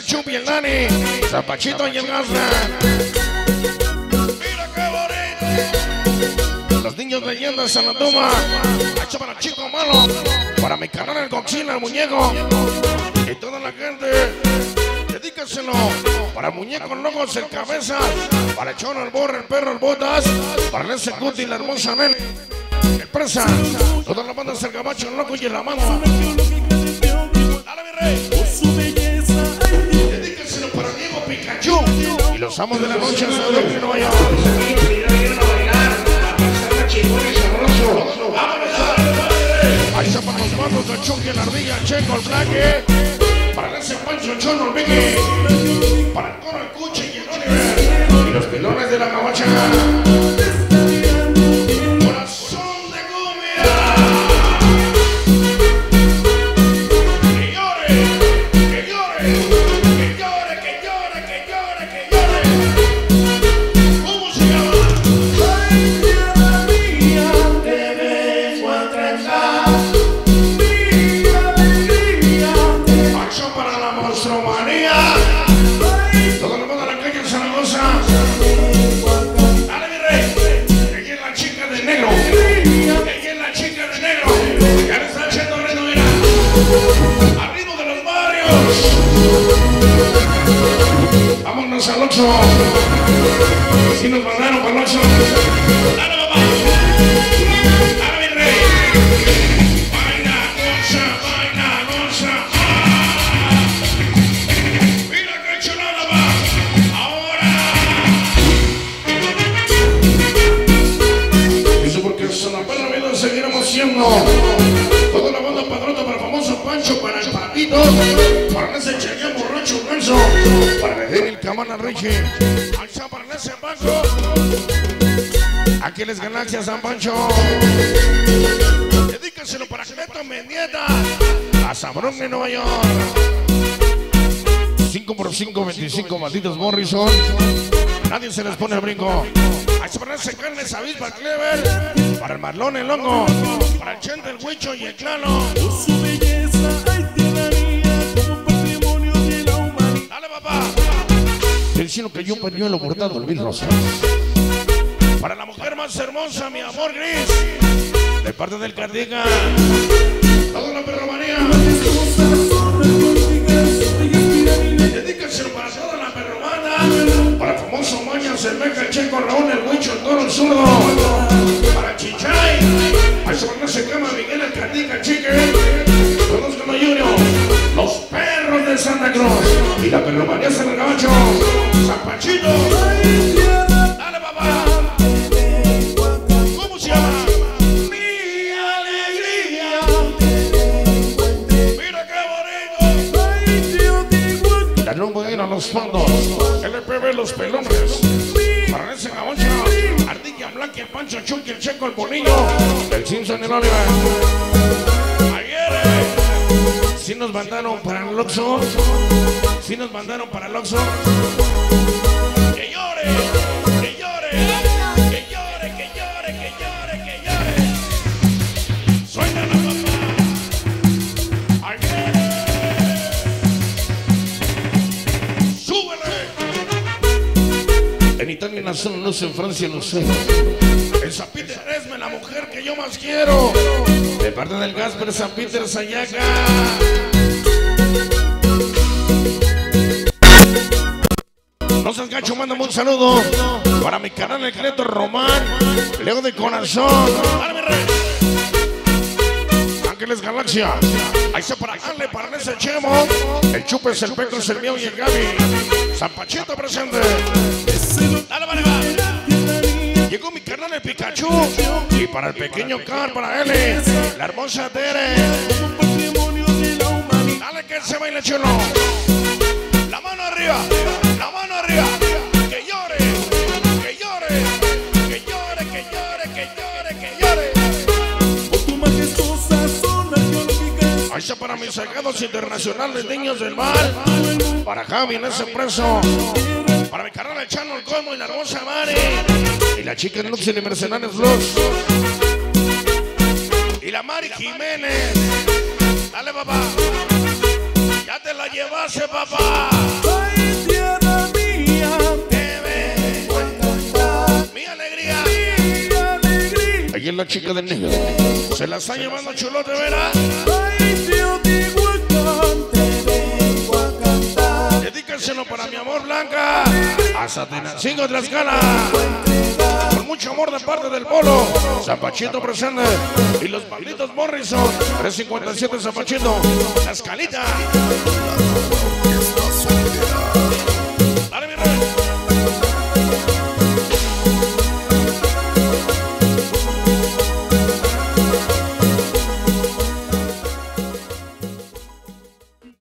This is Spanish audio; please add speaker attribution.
Speaker 1: Chupi, el Dani, Zapachito y el Gazla. Mira qué bonito. Los niños de leyenda San la Toma. Hecho para Chico Malo. Para mi canal el Godzilla, el muñeco. Y toda la gente. Dedícaselo. Para muñecos locos, el cabeza. Para el Chono, el Borre, el Perro, el Botas. Para el ese Cuti, la hermosa Nelly. El Presa. Todas las bandas, el Gabacho, el Loco y el Amado. Dale, mi rey. Dedíquenselo para Diego Pikachu y los amos de la noche en Nueva York. Ahí está para los bandos de Chucky, la Ardilla, el Checo, el Blaque. Para ese Pancho, el Chono, el Vicky. Para el Coro, el Cuchi y el Oliver. Y los pilones de la Gabacha. Arriba de los barrios. Vámonos al Oxxo. Si nos mandaron para el Oxxo. Dale, papá. Dale, mi rey. Vaina, goza, vaina, goza. Mira qué chulada va. Ahora. Eso porque son la pena vida seguiremos siendo. Toda la banda padrota para el famoso Pancho, para el Patito, para ese Chequea borracho Renzo, para el Camana Richie, alza para ese Banco, Ángeles Galaxia San Pancho, dedíquenselo para Cleto Mendieta, a Sabrón de Nueva York, 5x5, 25 malditos Morrison, nadie se les pone el brinco. Ahí se para ese Carnes Avispa, el Clever, para el Marlón, el Hongo, para el Chente, el Huicho y el Clano. Dale, papá. El cielo que yo pañuelo bordado, el Luis Rosa. Para la mujer más hermosa, mi amor gris, de parte del Cardiga, toda la perromanía. Dedíquenselo para toda la perromana, para el famoso Mañas, el Meca, el Checo, Raúl, el Huicho, el Toro, el Zurdo, para Chichay, a eso no se llama Miguel, el Cardiga, el Chique, todos como Junior, los perros de Santa Cruz, y la perromanía San Gabacho, Zapachito. Dale, papá. ¿Cómo se llama? Mi alegría. Mira qué bonito. La rumbo de ir a los fondos. LPB, los pelones. Para ese Gabacho, Ardilla Blanca, el Pancho, Chucky, el Checo, el Bonillo, el Simpson, el Oliver. Ayer, si nos mandaron para el Oxxo. Si nos mandaron para el Oxxo. Que llore, que llore, que llore, que llore, que llore, que llore. Suena la papá. Ayer. Súbele. En Italia, en la zona, no sé, en Francia, no sé. El San Peter Esme, la mujer que yo más quiero. De parte del Gasper San Peter Sayaca. No seas gacho, mándame un saludo para mi canal el Cleto Román, Leo de Corazón. ¡Dale, mi rey! Ángeles Galaxia. Ahí está para darle para ese Chemo. El Chupes, el Pecos, el Mío y el Gaby. San Pachito presente. Dale, vale, va. Llegó mi canal el Pikachu. Y para el pequeño Car, para él, la hermosa Tere. Dale que se baile chulo. La mano arriba. La mano arriba. Que llore. Que llore. Que llore, que llore, que llore, que llore. Ahí está para mis sagrados internacionales, niños del mar. Para Javi en ese preso. Para mi canal el Chano, el Colmo y la hermosa Mari. Y la chica en Luxury Mercenarios Vlogs. Y la Mari Jiménez. Dale, papá. Ya te la llevaste, papá. la chica del negro. Se la está llevando chulote, ¿verdad? Dedícaselo para mi amor Blanca. Hasta Tenancingo, Tlaxcala. Con mucho amor de parte del Polo. Zapachito presente. Y los malditos Morrison. 357 Zapachito. La Escalita.